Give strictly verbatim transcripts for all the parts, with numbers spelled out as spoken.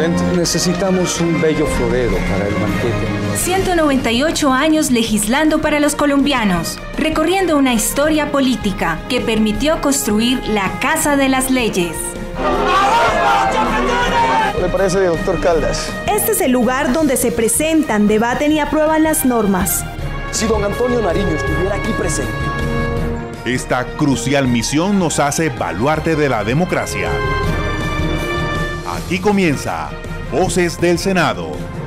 presidente. Necesitamos un bello florero para el banquete. ciento noventa y ocho años legislando para los colombianos, recorriendo una historia política que permitió construir la Casa de las Leyes. ¿Qué le parece, doctor Caldas? Este es el lugar donde se presentan, debaten y aprueban las normas. Si don Antonio Nariño estuviera aquí presente. Esta crucial misión nos hace baluarte de la democracia. Aquí comienza Voces del Senado.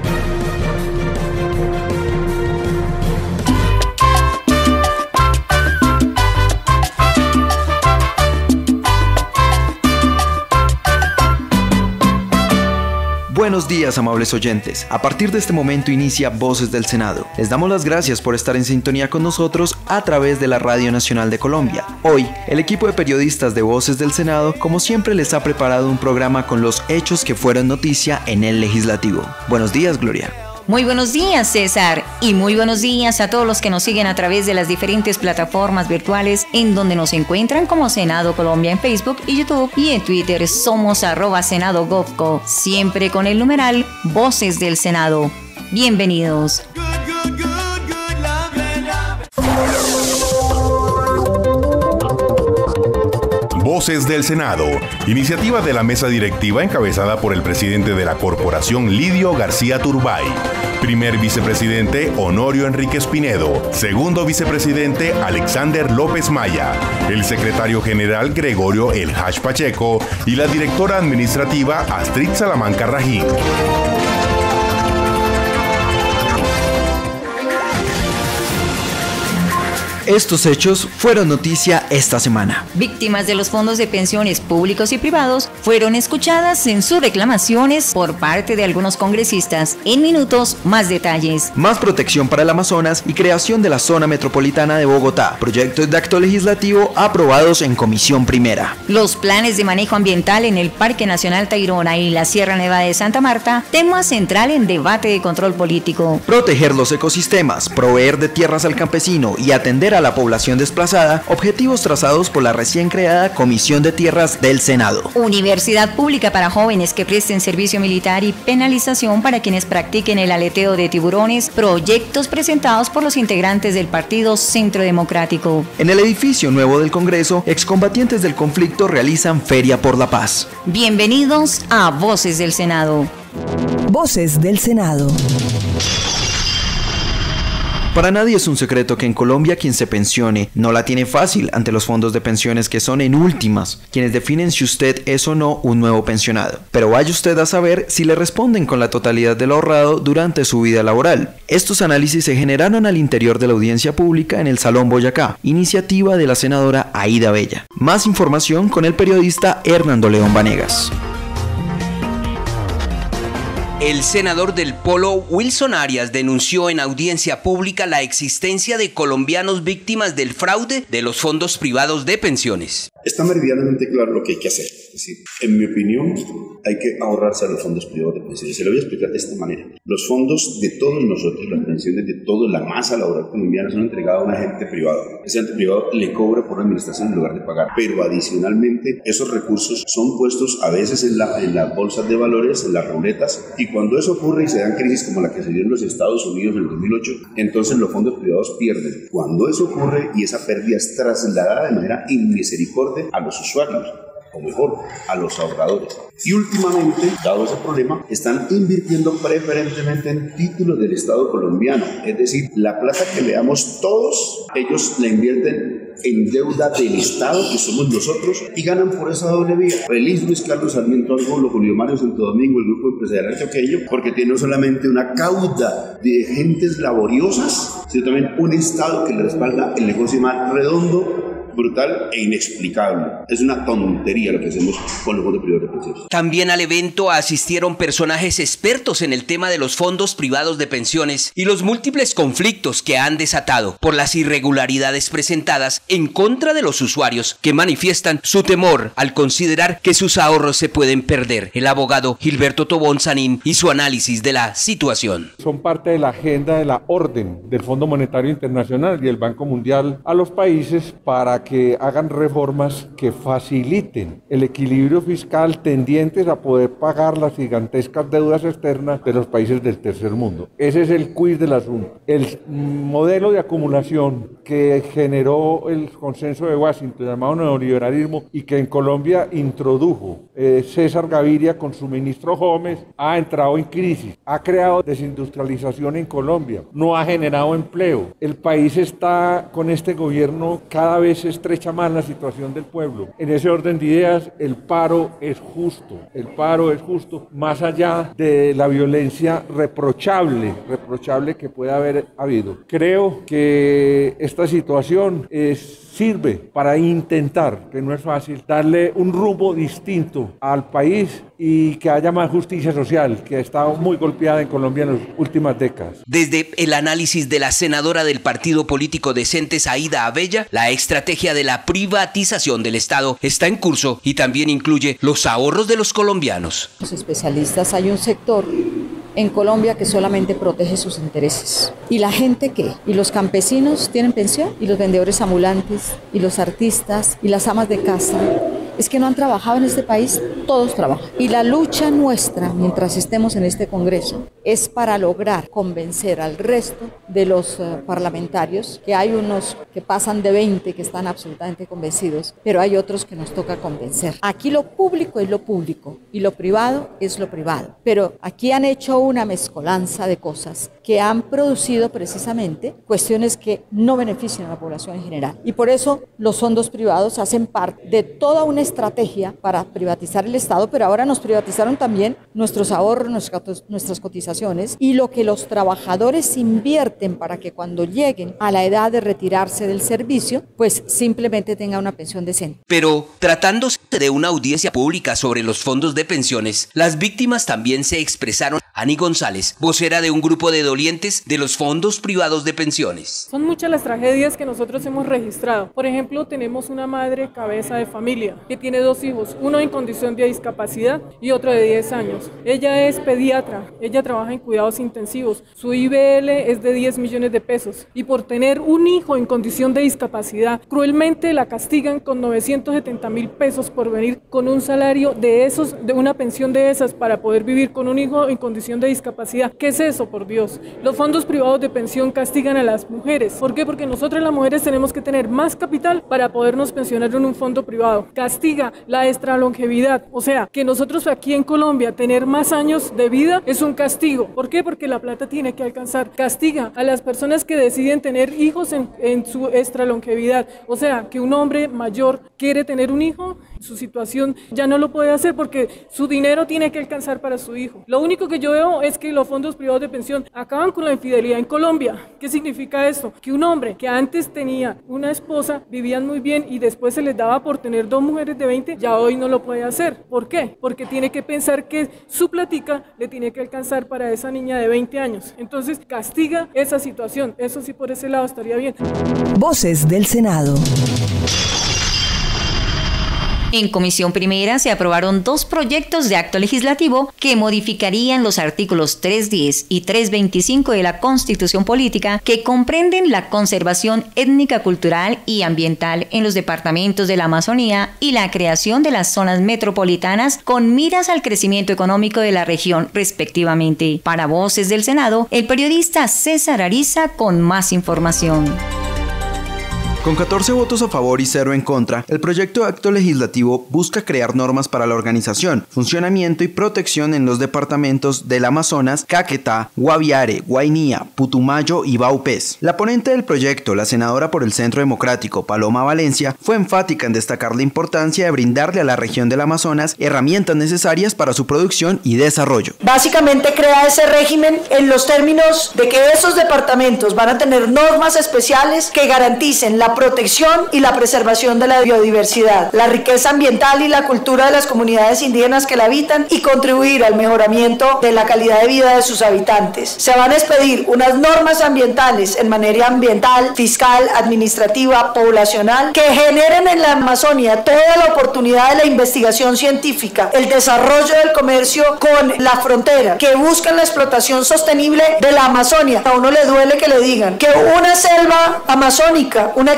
Buenos días, amables oyentes. A partir de este momento inicia Voces del Senado. Les damos las gracias por estar en sintonía con nosotros a través de la Radio Nacional de Colombia. Hoy, el equipo de periodistas de Voces del Senado, como siempre, les ha preparado un programa con los hechos que fueron noticia en el Legislativo. Buenos días, Gloria. Muy buenos días, César, y muy buenos días a todos los que nos siguen a través de las diferentes plataformas virtuales en donde nos encuentran como Senado Colombia en Facebook y YouTube, y en Twitter somos arroba Senado Govco, siempre con el numeral Voces del Senado. Bienvenidos. Voces del Senado, iniciativa de la mesa directiva encabezada por el presidente de la corporación, Lidio García Turbay. Primer vicepresidente, Honorio Enríquez Pinedo. Segundo vicepresidente, Alexander López Maya. El secretario general, Gregorio El Hash Pacheco. Y la directora administrativa, Astrid Salamanca Rajín. Estos hechos fueron noticia esta semana. Víctimas de los fondos de pensiones públicos y privados fueron escuchadas en sus reclamaciones por parte de algunos congresistas. En minutos, más detalles. Más protección para el Amazonas y creación de la zona metropolitana de Bogotá. Proyectos de acto legislativo aprobados en Comisión Primera. Los planes de manejo ambiental en el Parque Nacional Tayrona y la Sierra Nevada de Santa Marta, tema central en debate de control político. Proteger los ecosistemas, proveer de tierras al campesino y atender a la población desplazada, objetivos trazados por la recién creada Comisión de Tierras del Senado. Universidad pública para jóvenes que presten servicio militar y penalización para quienes practiquen el aleteo de tiburones, proyectos presentados por los integrantes del Partido Centro Democrático. En el edificio nuevo del Congreso, excombatientes del conflicto realizan Feria por la Paz. Bienvenidos a Voces del Senado. Voces del Senado. Para nadie es un secreto que en Colombia quien se pensione no la tiene fácil ante los fondos de pensiones que son en últimas, quienes definen si usted es o no un nuevo pensionado. Pero vaya usted a saber si le responden con la totalidad del ahorrado durante su vida laboral. Estos análisis se generaron al interior de la audiencia pública en el Salón Boyacá, iniciativa de la senadora Aida Bella. Más información con el periodista Hernando León Vanegas. El senador del Polo, Wilson Arias, denunció en audiencia pública la existencia de colombianos víctimas del fraude de los fondos privados de pensiones. Está meridianamente claro lo que hay que hacer. Es decir, en mi opinión, hay que ahorrarse a los fondos privados de pensiones. Se lo voy a explicar de esta manera. Los fondos de todos nosotros, las pensiones de toda la masa laboral colombiana, son entregados a un agente privado. Ese agente privado le cobra por la administración en lugar de pagar. Pero adicionalmente, esos recursos son puestos a veces en, la, en las bolsas de valores, en las ruletas, y cuando eso ocurre y se dan crisis como la que se dio en los Estados Unidos en el dos mil ocho, entonces los fondos privados pierden. Cuando eso ocurre y esa pérdida es trasladada de manera inmisericordia a los usuarios, o mejor, a los ahorradores. Y últimamente, dado ese problema, están invirtiendo preferentemente en títulos del Estado colombiano. Es decir, la plata que le damos todos, ellos la invierten en deuda del Estado, que somos nosotros, y ganan por esa doble vía. Feliz Luis Carlos Sarmiento Argolo, Julio Mario Santo Domingo, el grupo empresarial choqueño, porque tiene no solamente una cauda de gentes laboriosas, sino también un Estado que le respalda el negocio más redondo, brutal e inexplicable. Es una tontería lo que hacemos con los fondos privados de pensiones. También al evento asistieron personajes expertos en el tema de los fondos privados de pensiones y los múltiples conflictos que han desatado por las irregularidades presentadas en contra de los usuarios que manifiestan su temor al considerar que sus ahorros se pueden perder. El abogado Gilberto Tobón Sanín y su análisis de la situación. Son parte de la agenda de la orden del Fondo Monetario Internacional y el Banco Mundial a los países para para que hagan reformas que faciliten el equilibrio fiscal tendientes a poder pagar las gigantescas deudas externas de los países del tercer mundo. Ese es el quiz del asunto. El modelo de acumulación que generó el consenso de Washington llamado neoliberalismo y que en Colombia introdujo eh, César Gaviria con su ministro Gómez ha entrado en crisis, ha creado desindustrialización en Colombia, no ha generado empleo. El país está con este gobierno cada vez se estrecha más la situación del pueblo. En ese orden de ideas, el paro es justo, el paro es justo más allá de la violencia reprochable, reprochable que pueda haber habido. Creo que esta situación es sirve para intentar, que no es fácil, darle un rumbo distinto al país y que haya más justicia social, que ha estado muy golpeada en Colombia en las últimas décadas. Desde el análisis de la senadora del partido político Decentes, Aida Abella, la estrategia de la privatización del Estado está en curso y también incluye los ahorros de los colombianos. Los especialistas, hay un sector en Colombia que solamente protege sus intereses. ¿Y la gente qué? ¿Y los campesinos tienen pensión? ¿Y los vendedores ambulantes? ¿Y los artistas? ¿Y las amas de casa? Es que no han trabajado en este país, todos trabajan. Y la lucha nuestra, mientras estemos en este Congreso, es para lograr convencer al resto de los uh, parlamentarios, que hay unos que pasan de veinte que están absolutamente convencidos, pero hay otros que nos toca convencer. Aquí lo público es lo público y lo privado es lo privado. Pero aquí han hecho una mezcolanza de cosas que han producido precisamente cuestiones que no benefician a la población en general. Y por eso los fondos privados hacen parte de toda una estrategia para privatizar el Estado, pero ahora nos privatizaron también nuestros ahorros, nuestras cotizaciones y lo que los trabajadores invierten para que cuando lleguen a la edad de retirarse del servicio, pues simplemente tengan una pensión decente. Pero tratándose de una audiencia pública sobre los fondos de pensiones, las víctimas también se expresaron. Ani González, vocera de un grupo de dolientes de los fondos privados de pensiones. Son muchas las tragedias que nosotros hemos registrado. Por ejemplo, tenemos una madre cabeza de familia que tiene dos hijos, uno en condición de discapacidad y otro de diez años. Ella es pediatra, ella trabaja en cuidados intensivos, su I B L es de diez millones de pesos y por tener un hijo en condición de discapacidad, cruelmente la castigan con novecientos setenta mil pesos por venir con un salario de esos, de una pensión de esas para poder vivir con un hijo en condición de discapacidad. ¿Qué es eso, por Dios? Los fondos privados de pensión castigan a las mujeres. ¿Por qué? Porque nosotros las mujeres tenemos que tener más capital para podernos pensionar en un fondo privado. Castiga la extra longevidad. O sea, que nosotros aquí en Colombia tener más años de vida es un castigo. ¿Por qué? Porque la plata tiene que alcanzar. Castiga a las personas que deciden tener hijos en, en su extra longevidad. O sea, que un hombre mayor quiere tener un hijo, su situación ya no lo puede hacer porque su dinero tiene que alcanzar para su hijo. Lo único que yo veo es que los fondos privados de pensión acaban con la infidelidad en Colombia. ¿Qué significa esto? Que un hombre que antes tenía una esposa, vivían muy bien y después se les daba por tener dos mujeres de veinte, ya hoy no lo puede hacer. ¿Por qué? Porque tiene que pensar que su platica le tiene que alcanzar para esa niña de veinte años. Entonces castiga esa situación. Eso sí, por ese lado estaría bien. Voces del Senado. En Comisión Primera se aprobaron dos proyectos de acto legislativo que modificarían los artículos trescientos diez y trescientos veinticinco de la Constitución Política, que comprenden la conservación étnica, cultural y ambiental en los departamentos de la Amazonía y la creación de las zonas metropolitanas con miras al crecimiento económico de la región, respectivamente. Para Voces del Senado, el periodista César Ariza con más información. Con catorce votos a favor y cero en contra, el proyecto de acto legislativo busca crear normas para la organización, funcionamiento y protección en los departamentos del Amazonas, Caquetá, Guaviare, Guainía, Putumayo y Vaupés. La ponente del proyecto, la senadora por el Centro Democrático, Paloma Valencia, fue enfática en destacar la importancia de brindarle a la región del Amazonas herramientas necesarias para su producción y desarrollo. Básicamente crea ese régimen en los términos de que esos departamentos van a tener normas especiales que garanticen la protección y la preservación de la biodiversidad, la riqueza ambiental y la cultura de las comunidades indígenas que la habitan y contribuir al mejoramiento de la calidad de vida de sus habitantes. Se van a expedir unas normas ambientales en materia ambiental, fiscal, administrativa, poblacional, que generen en la Amazonia toda la oportunidad de la investigación científica, el desarrollo del comercio con la frontera, que buscan la explotación sostenible de la Amazonia. A uno le duele que le digan que una selva amazónica, una hectárea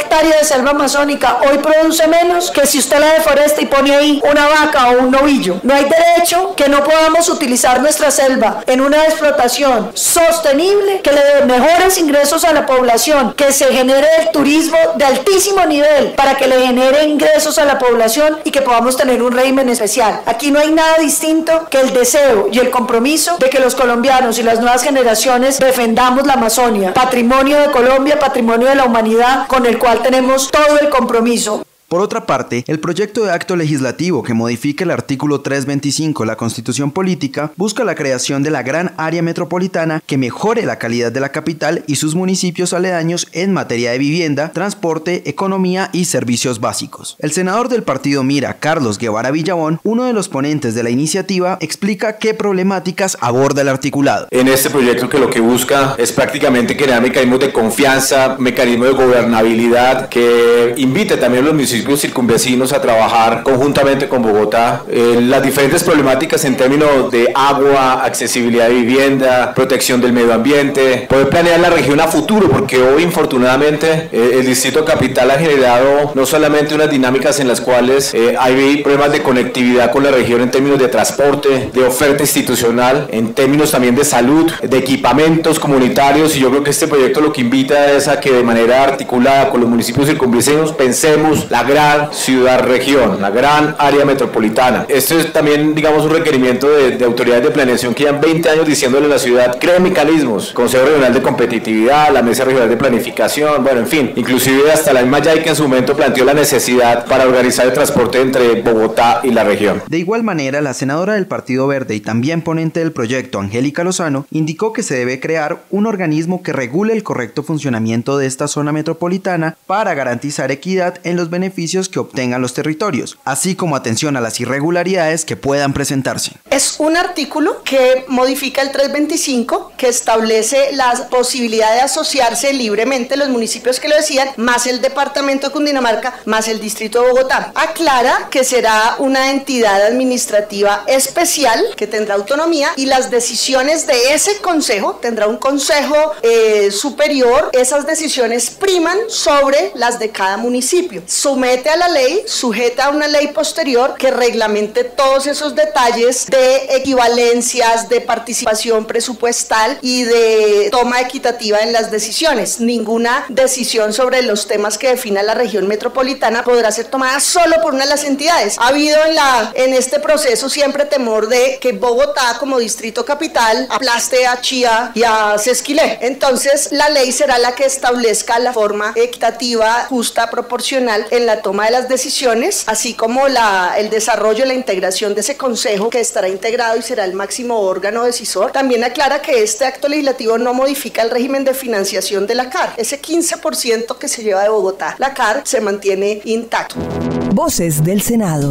hectárea de selva amazónica hoy produce menos que si usted la deforesta y pone ahí una vaca o un novillo. No hay derecho que no podamos utilizar nuestra selva en una explotación sostenible que le dé mejores ingresos a la población, que se genere el turismo de altísimo nivel para que le genere ingresos a la población y que podamos tener un régimen especial. Aquí no hay nada distinto que el deseo y el compromiso de que los colombianos y las nuevas generaciones defendamos la Amazonia, patrimonio de Colombia, patrimonio de la humanidad, con el cual tenemos todo el compromiso. Por otra parte, el proyecto de acto legislativo que modifica el artículo trescientos veinticinco de la Constitución Política busca la creación de la gran área metropolitana que mejore la calidad de la capital y sus municipios aledaños en materia de vivienda, transporte, economía y servicios básicos. El senador del partido Mira, Carlos Guevara Villabón, uno de los ponentes de la iniciativa, explica qué problemáticas aborda el articulado. En este proyecto, que lo que busca es prácticamente crear mecanismos de confianza, mecanismos de gobernabilidad que invite también a los municipios circunvecinos a trabajar conjuntamente con Bogotá eh, las diferentes problemáticas en términos de agua, accesibilidad de vivienda, protección del medio ambiente, poder planear la región a futuro, porque hoy infortunadamente eh, el Distrito Capital ha generado no solamente unas dinámicas en las cuales eh, hay problemas de conectividad con la región en términos de transporte, de oferta institucional, en términos también de salud, de equipamientos comunitarios, y yo creo que este proyecto lo que invita es a que de manera articulada con los municipios circunvecinos pensemos la gran ciudad-región, la gran área metropolitana. Esto es también, digamos, un requerimiento de, de autoridades de planeación que llevan veinte años diciéndole a la ciudad, creen mecanismos, Consejo Regional de Competitividad, la Mesa Regional de Planificación, bueno, en fin, inclusive hasta la misma YAI que en su momento planteó la necesidad para organizar el transporte entre Bogotá y la región. De igual manera, la senadora del Partido Verde y también ponente del proyecto, Angélica Lozano, indicó que se debe crear un organismo que regule el correcto funcionamiento de esta zona metropolitana para garantizar equidad en los beneficios que obtengan los territorios, así como atención a las irregularidades que puedan presentarse. Es un artículo que modifica el trescientos veinticinco, que establece la posibilidad de asociarse libremente los municipios que lo decían, más el departamento de Cundinamarca, más el distrito de Bogotá. Aclara que será una entidad administrativa especial que tendrá autonomía y las decisiones de ese consejo, tendrá un consejo eh, superior, esas decisiones priman sobre las de cada municipio. Somete a la ley, sujeta a una ley posterior que reglamente todos esos detalles de equivalencias, de participación presupuestal y de toma equitativa en las decisiones. Ninguna decisión sobre los temas que defina la región metropolitana podrá ser tomada solo por una de las entidades. Ha habido en, la, en este proceso siempre temor de que Bogotá como distrito capital aplaste a Chía y a Sesquilé. Entonces la ley será la que establezca la forma equitativa, justa, proporcional en la toma de las decisiones, así como la, el desarrollo y la integración de ese consejo que estará integrado y será el máximo órgano decisor. También aclara que este acto legislativo no modifica el régimen de financiación de la C A R. Ese quince por ciento que se lleva de Bogotá, la C A R se mantiene intacto. Voces del Senado.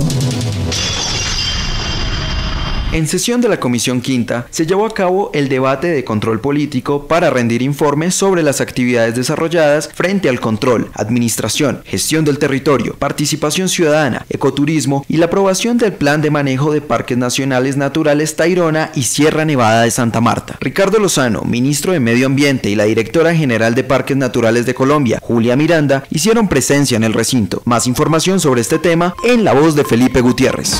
En sesión de la Comisión Quinta se llevó a cabo el debate de control político para rendir informes sobre las actividades desarrolladas frente al control, administración, gestión del territorio, participación ciudadana, ecoturismo y la aprobación del Plan de Manejo de Parques Nacionales Naturales Tayrona y Sierra Nevada de Santa Marta. Ricardo Lozano, ministro de Medio Ambiente, y la directora general de Parques Naturales de Colombia, Julia Miranda, hicieron presencia en el recinto. Más información sobre este tema en la voz de Felipe Gutiérrez.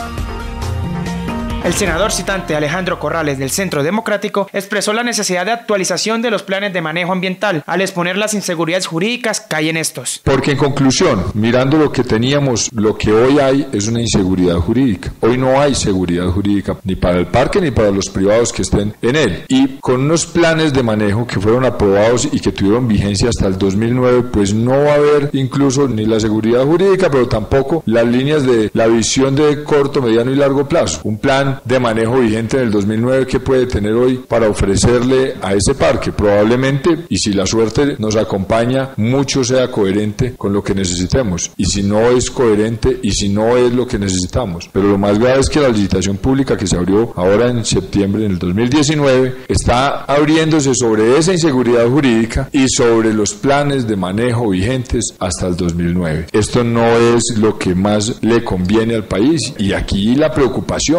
El senador citante Alejandro Corrales del Centro Democrático expresó la necesidad de actualización de los planes de manejo ambiental al exponer las inseguridades jurídicas que hay en estos. Porque en conclusión, mirando lo que teníamos, lo que hoy hay es una inseguridad jurídica. Hoy no hay seguridad jurídica ni para el parque ni para los privados que estén en él. Y con unos planes de manejo que fueron aprobados y que tuvieron vigencia hasta el dos mil nueve, pues no va a haber incluso ni la seguridad jurídica, pero tampoco las líneas de la visión de corto, mediano y largo plazo. Un plan de manejo vigente en el dos mil nueve que puede tener hoy para ofrecerle a ese parque. Probablemente, y si la suerte nos acompaña, mucho sea coherente con lo que necesitemos. Y si no es coherente y si no es lo que necesitamos. Pero lo más grave es que la licitación pública que se abrió ahora en septiembre del dos mil diecinueve está abriéndose sobre esa inseguridad jurídica y sobre los planes de manejo vigentes hasta el dos mil nueve. Esto no es lo que más le conviene al país y aquí la preocupación para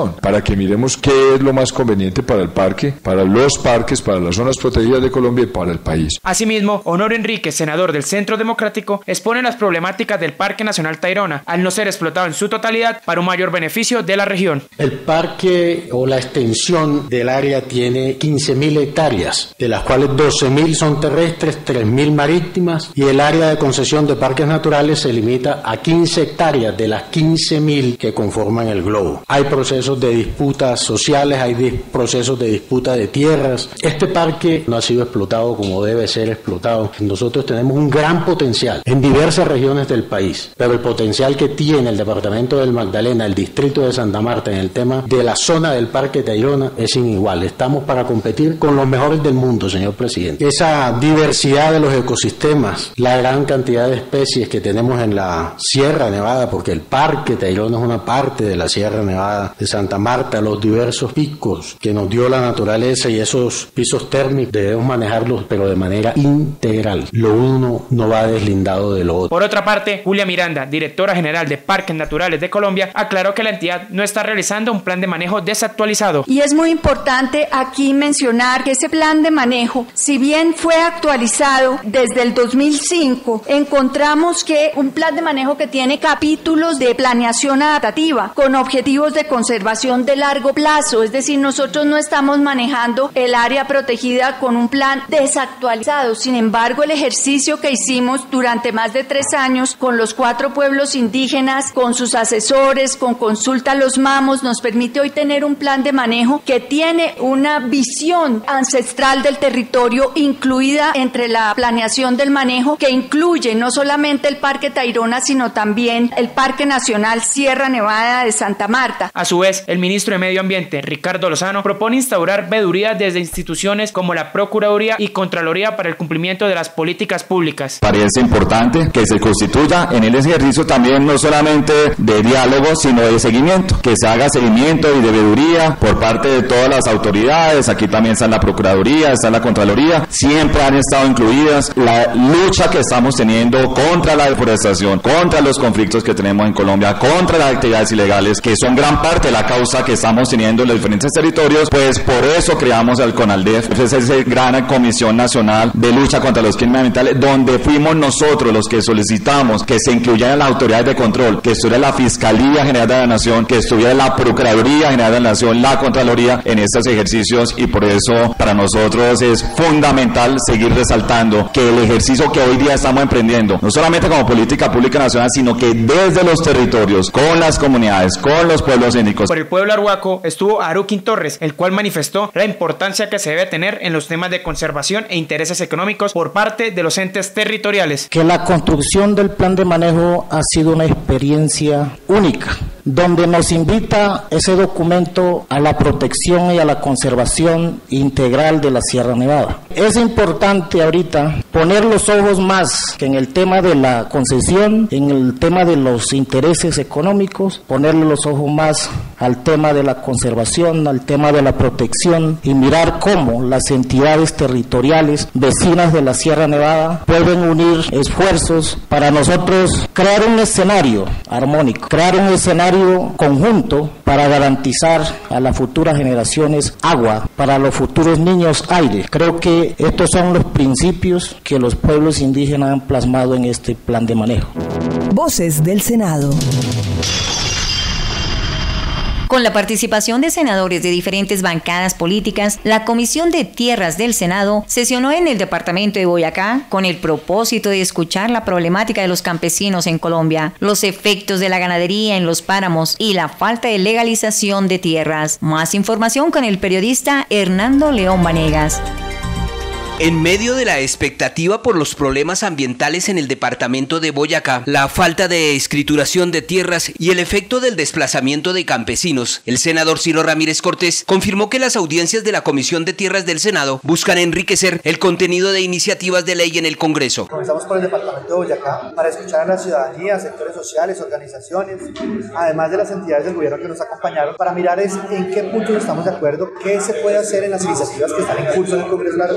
que miremos qué es lo más conveniente para el parque, para los parques, para las zonas protegidas de Colombia y para el país. Asimismo, Honorio Enríquez, senador del Centro Democrático, expone las problemáticas del Parque Nacional Tayrona, al no ser explotado en su totalidad para un mayor beneficio de la región. El parque o la extensión del área tiene quince mil hectáreas, de las cuales doce mil son terrestres, tres mil marítimas, y el área de concesión de parques naturales se limita a quince hectáreas de las quince mil que conforman el globo. Hay procesos de disputas sociales, hay dis- procesos de disputa de tierras. Este parque no ha sido explotado como debe ser explotado. Nosotros tenemos un gran potencial en diversas regiones del país, pero el potencial que tiene el departamento del Magdalena, el distrito de Santa Marta en el tema de la zona del Parque Tayrona es sin igual. Estamos para competir con los mejores del mundo, señor presidente. Esa diversidad de los ecosistemas, la gran cantidad de especies que tenemos en la Sierra Nevada, porque el Parque Tayrona es una parte de la Sierra Nevada de Santa Marta, los diversos picos que nos dio la naturaleza y esos pisos térmicos debemos manejarlos pero de manera integral. Lo uno no va deslindado de lo otro. Por otra parte, Julia Miranda, directora general de Parques Naturales de Colombia, aclaró que la entidad no está realizando un plan de manejo desactualizado. Y es muy importante aquí mencionar que ese plan de manejo, si bien fue actualizado desde el dos mil cinco, encontramos que un plan de manejo que tiene capítulos de planeación adaptativa con objetivos de conservación de largo plazo, es decir, nosotros no estamos manejando el área protegida con un plan desactualizado. Sin embargo, el ejercicio que hicimos durante más de tres años con los cuatro pueblos indígenas, con sus asesores, con consulta a los mamos, nos permite hoy tener un plan de manejo que tiene una visión ancestral del territorio incluida entre la planeación del manejo, que incluye no solamente el Parque Tayrona, sino también el Parque Nacional Sierra Nevada de Santa Marta. A su vez, el ministro de Medio Ambiente, Ricardo Lozano, propone instaurar veedurías desde instituciones como la Procuraduría y Contraloría para el cumplimiento de las políticas públicas. Parece importante que se constituya en el ejercicio también no solamente de diálogo, sino de seguimiento, que se haga seguimiento y de veeduría por parte de todas las autoridades. Aquí también está la Procuraduría, está la Contraloría, siempre han estado incluidas. La lucha que estamos teniendo contra la deforestación, contra los conflictos que tenemos en Colombia, contra las actividades ilegales, que son gran parte de la causa que estamos teniendo en los diferentes territorios, pues por eso creamos el CONALDEF, es esa gran Comisión Nacional de Lucha contra los Crímenes Ambientales, donde fuimos nosotros los que solicitamos que se incluyan las autoridades de control, que estuviera la Fiscalía General de la Nación, que estuviera la Procuraduría General de la Nación, la Contraloría en estos ejercicios, y por eso para nosotros es fundamental seguir resaltando que el ejercicio que hoy día estamos emprendiendo, no solamente como política pública nacional, sino que desde los territorios, con las comunidades, con los pueblos étnicos. Por el pueblo arhuaco estuvo Aruquín Torres, el cual manifestó la importancia que se debe tener en los temas de conservación e intereses económicos por parte de los entes territoriales. Que la construcción del plan de manejo ha sido una experiencia única, donde nos invita ese documento a la protección y a la conservación integral de la Sierra Nevada. Es importante ahorita poner los ojos más que en el tema de la concesión, en el tema de los intereses económicos, ponerle los ojos más al tema de la conservación, al tema de la protección, y mirar cómo las entidades territoriales vecinas de la Sierra Nevada pueden unir esfuerzos para nosotros crear un escenario armónico, crear un escenario conjunto para garantizar a las futuras generaciones agua, para los futuros niños aire. Creo que estos son los principios que los pueblos indígenas han plasmado en este plan de manejo. Voces del Senado. Con la participación de senadores de diferentes bancadas políticas, la Comisión de Tierras del Senado sesionó en el departamento de Boyacá con el propósito de escuchar la problemática de los campesinos en Colombia, los efectos de la ganadería en los páramos y la falta de legalización de tierras. Más información con el periodista Hernando León Vanegas. En medio de la expectativa por los problemas ambientales en el departamento de Boyacá, la falta de escrituración de tierras y el efecto del desplazamiento de campesinos, el senador Ciro Ramírez Cortés confirmó que las audiencias de la Comisión de Tierras del Senado buscan enriquecer el contenido de iniciativas de ley en el Congreso. Comenzamos por el departamento de Boyacá para escuchar a la ciudadanía, sectores sociales, organizaciones, además de las entidades del gobierno que nos acompañaron, para mirar es en qué puntos estamos de acuerdo, qué se puede hacer en las iniciativas que están en curso en el Congreso de la República.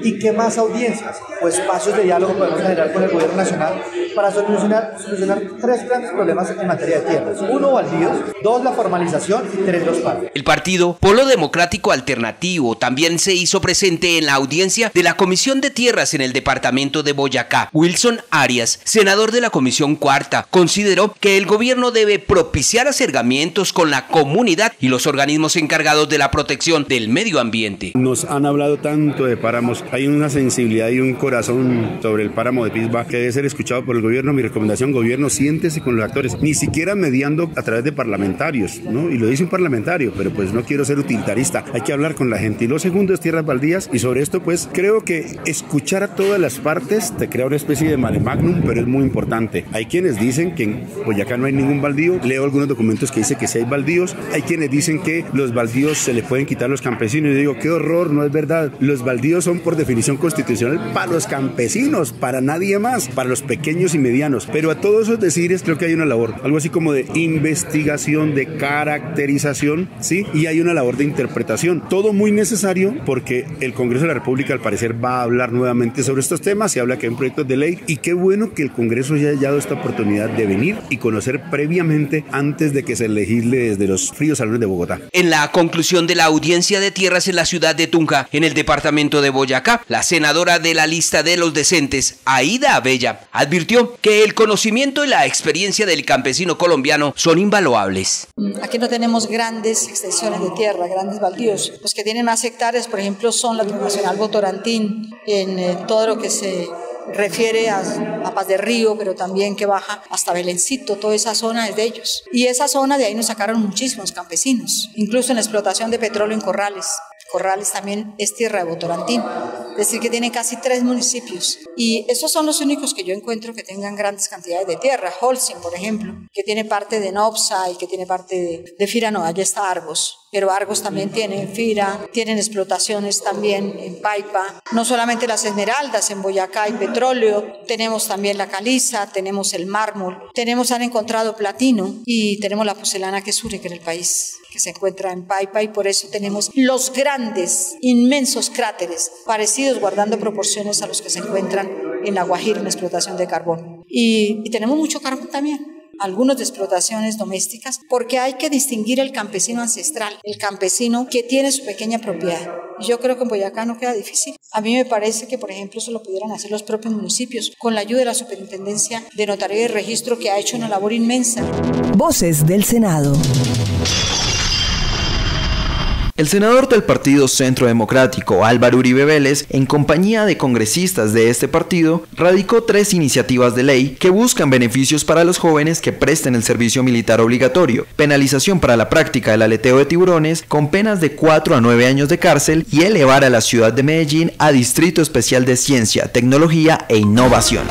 ¿Y qué más audiencias o espacios de diálogo podemos generar con el gobierno nacional para solucionar, solucionar tres grandes problemas en materia de tierras? Uno, baldíos; dos, la formalización; y tres, los parques. El partido Polo Democrático Alternativo también se hizo presente en la audiencia de la Comisión de Tierras en el departamento de Boyacá. Wilson Arias, senador de la Comisión Cuarta, consideró que el gobierno debe propiciar acercamientos con la comunidad y los organismos encargados de la protección del medio ambiente. Nos han hablado tanto de páramos, hay una sensibilidad y un corazón sobre el páramo de Pisba que debe ser escuchado por el gobierno. Mi recomendación: gobierno, siéntese con los actores, ni siquiera mediando a través de parlamentarios, ¿no? Y lo dice un parlamentario, pero pues no quiero ser utilitarista, hay que hablar con la gente. Y lo segundo es tierras baldías, y sobre esto pues creo que escuchar a todas las partes te crea una especie de mare magnum, pero es muy importante. Hay quienes dicen que en Boyacá no hay ningún baldío, leo algunos documentos que dicen que sí hay baldíos, hay quienes dicen que los baldíos se le pueden quitar a los campesinos, y yo digo, qué horror, no es verdad. Los baldíos son por definición constitucional para los campesinos, para nadie más, para los pequeños y medianos, pero a todos esos decires creo que hay una labor, algo así como de investigación, de caracterización, ¿sí? Y hay una labor de interpretación, todo muy necesario, porque el Congreso de la República al parecer va a hablar nuevamente sobre estos temas, se habla que hay un proyecto de ley, y qué bueno que el Congreso haya dado esta oportunidad de venir y conocer previamente antes de que se legisle desde los fríos salones de Bogotá. En la conclusión de la audiencia de tierras en la ciudad de Tunja, en el departamento de Boyacá, la senadora de la lista de los decentes, Aida Abella, advirtió que el conocimiento y la experiencia del campesino colombiano son invaluables. Aquí no tenemos grandes extensiones de tierra, grandes baldíos. Los que tienen más hectáreas, por ejemplo, son la Transnacional Votorantín, en eh, todo lo que se refiere a, a Paz de Río, pero también que baja hasta Belencito, toda esa zona es de ellos. Y esa zona de ahí nos sacaron muchísimos campesinos, incluso en la explotación de petróleo en Corrales. Corrales también es tierra de Votorantín, es decir que tiene casi tres municipios, y esos son los únicos que yo encuentro que tengan grandes cantidades de tierra. Holcim, por ejemplo, que tiene parte de Nopsa y que tiene parte de, de Fira, no, allá está Argos, pero Argos también tiene Fira, tienen explotaciones también en Paipa, no solamente las Esmeraldas, en Boyacá hay petróleo, tenemos también la caliza, tenemos el mármol, tenemos, han encontrado platino, y tenemos la porcelana que es única en el país, que se encuentra en Paipa, y por eso tenemos los grandes, inmensos cráteres, parecidos, guardando proporciones a los que se encuentran en La Guajira, en la explotación de carbón. Y, y tenemos mucho carbón también, algunos de explotaciones domésticas, porque hay que distinguir el campesino ancestral, el campesino que tiene su pequeña propiedad. Y yo creo que en Boyacá no queda difícil. A mí me parece que, por ejemplo, eso lo pudieran hacer los propios municipios, con la ayuda de la Superintendencia de Notaría y Registro, que ha hecho una labor inmensa. Voces del Senado. El senador del Partido Centro Democrático, Álvaro Uribe Vélez, en compañía de congresistas de este partido, radicó tres iniciativas de ley que buscan beneficios para los jóvenes que presten el servicio militar obligatorio, penalización para la práctica del aleteo de tiburones con penas de cuatro a nueve años de cárcel, y elevar a la ciudad de Medellín a Distrito Especial de Ciencia, Tecnología e Innovación.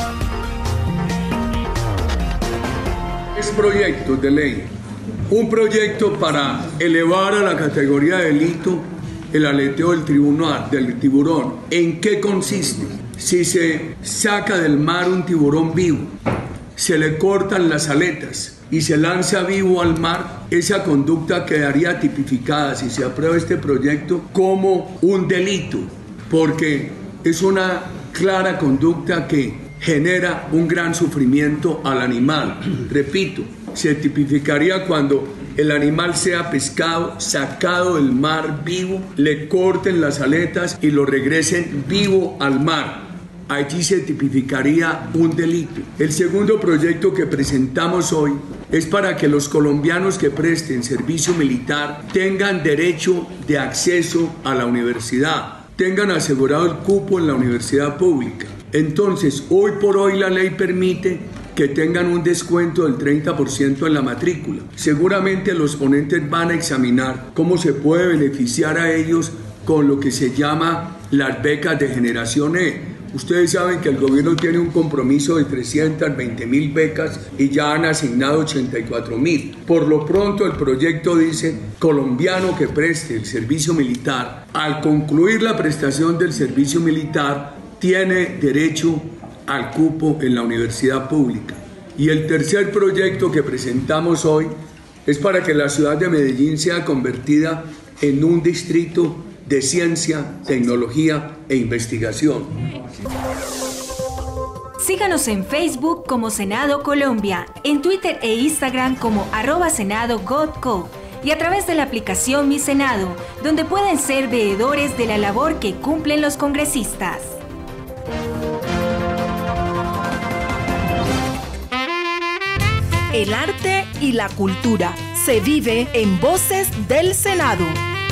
Es proyecto de ley. Un proyecto para elevar a la categoría de delito el aleteo del, tribunal, del tiburón. ¿En qué consiste? Si se saca del mar un tiburón vivo, se le cortan las aletas y se lanza vivo al mar, esa conducta quedaría tipificada, si se aprueba este proyecto, como un delito, porque es una clara conducta que genera un gran sufrimiento al animal. Repito, se tipificaría cuando el animal sea pescado, sacado del mar vivo, le corten las aletas y lo regresen vivo al mar. Allí se tipificaría un delito. El segundo proyecto que presentamos hoy es para que los colombianos que presten servicio militar tengan derecho de acceso a la universidad, tengan asegurado el cupo en la universidad pública. Entonces, hoy por hoy la ley permite que tengan un descuento del treinta por ciento en la matrícula. Seguramente los ponentes van a examinar cómo se puede beneficiar a ellos con lo que se llama las becas de Generación E. Ustedes saben que el gobierno tiene un compromiso de trescientas veinte mil becas y ya han asignado ochenta y cuatro mil. Por lo pronto el proyecto dice: colombiano que preste el servicio militar, al concluir la prestación del servicio militar, tiene derecho al cupo en la universidad pública. Y el tercer proyecto que presentamos hoy es para que la ciudad de Medellín sea convertida en un distrito de ciencia, tecnología e investigación. Síganos en Facebook como Senado Colombia, en Twitter e Instagram como arroba Senado Gotco y a través de la aplicación Mi Senado, donde pueden ser veedores de la labor que cumplen los congresistas. El arte y la cultura se vive en Voces del Senado.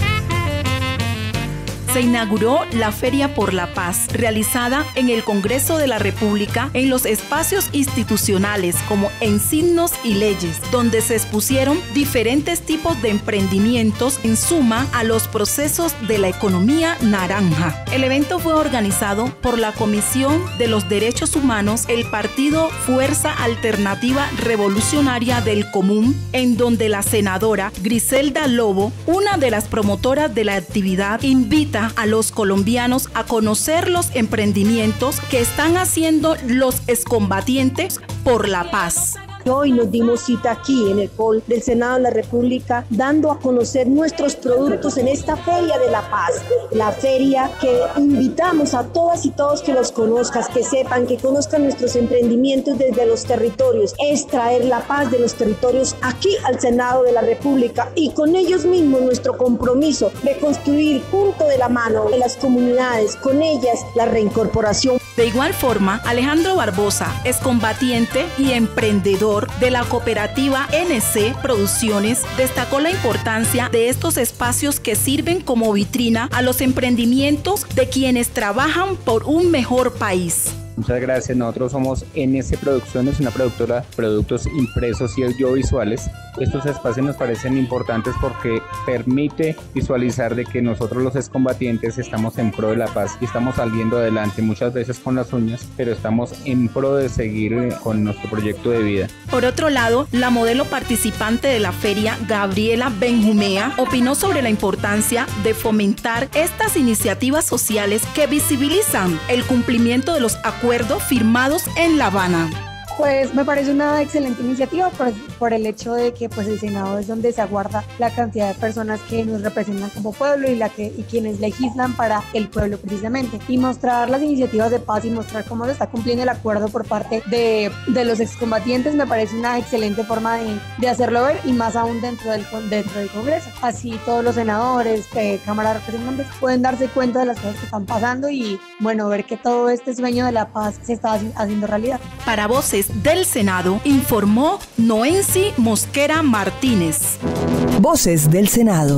Se inauguró la Feria por la Paz, realizada en el Congreso de la República en los espacios institucionales como en Signos y Leyes, donde se expusieron diferentes tipos de emprendimientos en suma a los procesos de la economía naranja. El evento fue organizado por la Comisión de los Derechos Humanos, el Partido Fuerza Alternativa Revolucionaria del Común, en donde la senadora Griselda Lobo, una de las promotoras de la actividad, invita a los colombianos a conocer los emprendimientos que están haciendo los excombatientes por la paz. Hoy nos dimos cita aquí en el hall del Senado de la República, dando a conocer nuestros productos en esta Feria de la Paz, la feria que invitamos a todas y todos que los conozcan, que sepan, que conozcan nuestros emprendimientos desde los territorios. Es traer la paz de los territorios aquí al Senado de la República y con ellos mismos nuestro compromiso de construir junto de la mano de las comunidades, con ellas la reincorporación. De igual forma, Alejandro Barbosa, excombatiente y emprendedor de la cooperativa N C Producciones, destacó la importancia de estos espacios que sirven como vitrina a los emprendimientos de quienes trabajan por un mejor país. Muchas gracias. Nosotros somos N C Producciones, una productora de productos impresos y audiovisuales. Estos espacios nos parecen importantes porque permite visualizar de que nosotros los excombatientes estamos en pro de la paz y estamos saliendo adelante, muchas veces con las uñas, pero estamos en pro de seguir con nuestro proyecto de vida. Por otro lado, la modelo participante de la feria, Gabriela Benjumea, opinó sobre la importancia de fomentar estas iniciativas sociales que visibilizan el cumplimiento de los acuerdos firmados en La Habana. Pues me parece una excelente iniciativa por, por el hecho de que pues el Senado es donde se aguarda la cantidad de personas que nos representan como pueblo y, la que, y quienes legislan para el pueblo precisamente. Y mostrar las iniciativas de paz y mostrar cómo se está cumpliendo el acuerdo por parte de, de los excombatientes me parece una excelente forma de, de hacerlo ver y más aún dentro del, dentro del Congreso. Así todos los senadores, eh, cámaras de representantes pueden darse cuenta de las cosas que están pasando y bueno, ver que todo este sueño de la paz se está haciendo realidad. Para Voces del Senado, informó Noensi Mosquera Martínez. Voces del Senado.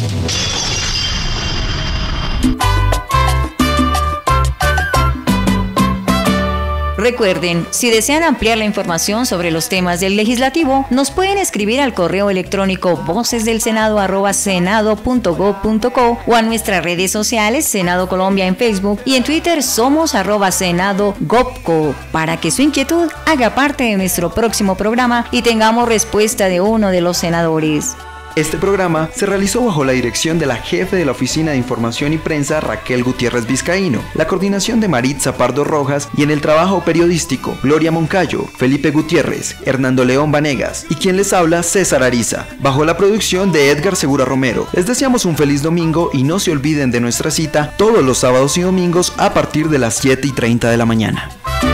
Recuerden, si desean ampliar la información sobre los temas del legislativo, nos pueden escribir al correo electrónico vocesdelsenado arroba senado punto gob punto co o a nuestras redes sociales Senado Colombia en Facebook y en Twitter somos arroba senado gobco para que su inquietud haga parte de nuestro próximo programa y tengamos respuesta de uno de los senadores. Este programa se realizó bajo la dirección de la jefe de la Oficina de Información y Prensa, Raquel Gutiérrez Vizcaíno, la coordinación de Maritza Pardo Rojas y en el trabajo periodístico, Gloria Moncayo, Felipe Gutiérrez, Hernando León Vanegas y quien les habla, César Ariza, bajo la producción de Edgar Segura Romero. Les deseamos un feliz domingo y no se olviden de nuestra cita todos los sábados y domingos a partir de las siete y treinta de la mañana.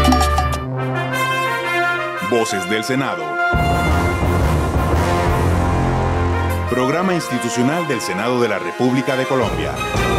Voces del Senado. Programa institucional del Senado de la República de Colombia.